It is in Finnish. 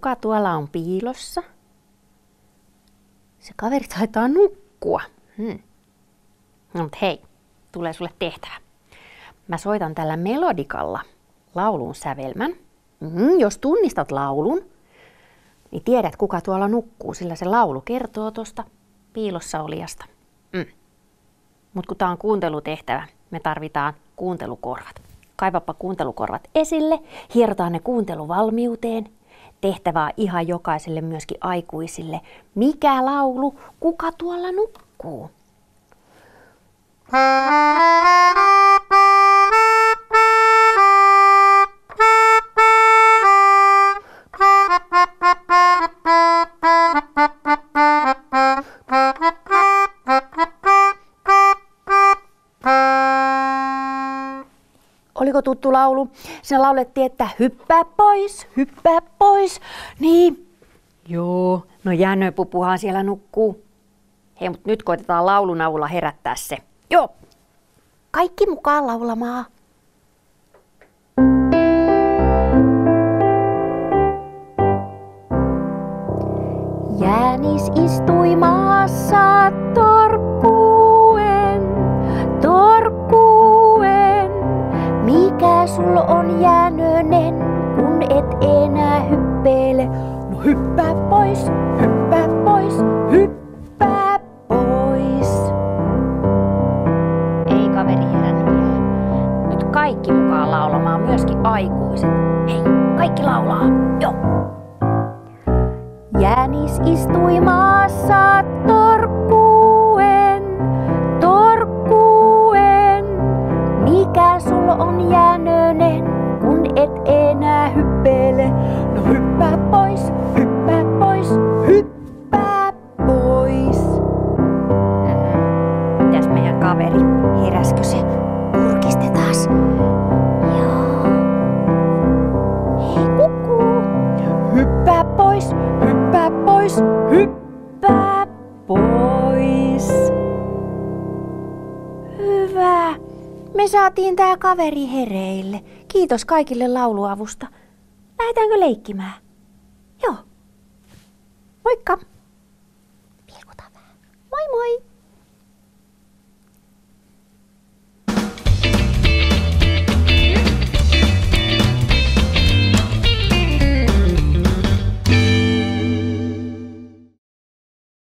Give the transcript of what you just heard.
kuka tuolla on piilossa? Se kaveri taitaa nukkua. No mut hei, tulee sulle tehtävä. Mä soitan tällä melodikalla laulun sävelmän. Jos tunnistat laulun, niin tiedät kuka tuolla nukkuu, sillä se laulu kertoo tuosta piilossa olijasta. Mut kun tää on kuuntelutehtävä, me tarvitaan kuuntelukorvat. Kaivappa kuuntelukorvat esille, hierotaan ne kuunteluvalmiuteen. Tehtävää ihan jokaiselle, myöskin aikuisille. Mikä laulu, kuka tuolla nukkuu? Oliko tuttu laulu? Siinä laulettiin, että hyppää pois, hyppää pois. Niin. Joo, no Jänöpupuhan siellä nukkuu. Hei, mutta nyt koitetaan laulun avulla herättää se. Joo. Kaikki mukaan laulamaan. Jänis istui maassa torkkuen, torkkuen. Mikä sul on Jänönen, kun et enää hyppeile? No hyppää pois, hyppää pois, hyppää pois. Ei kaveri herännyt vielä. Nyt kaikki mukaan laulamaan, myöskin aikuiset. Hei, kaikki laulaa. Joo. Jänis istui maassa torkkuen, torkkuen. Mikä sul on Jänönen, kun et enää hyppeile? No hyppää pois, hyppää pois, hyppää pois. Mitäs meidän kaveri? Heräskö se? Kurkistetaas. Joo. Hei, kukkuu. Hyppää pois, hyppää pois, hyppää pois. Hyvä. Me saatiin tää kaveri hereille. Kiitos kaikille lauluavusta. Lähdetäänkö leikkimään? Joo. Moikka!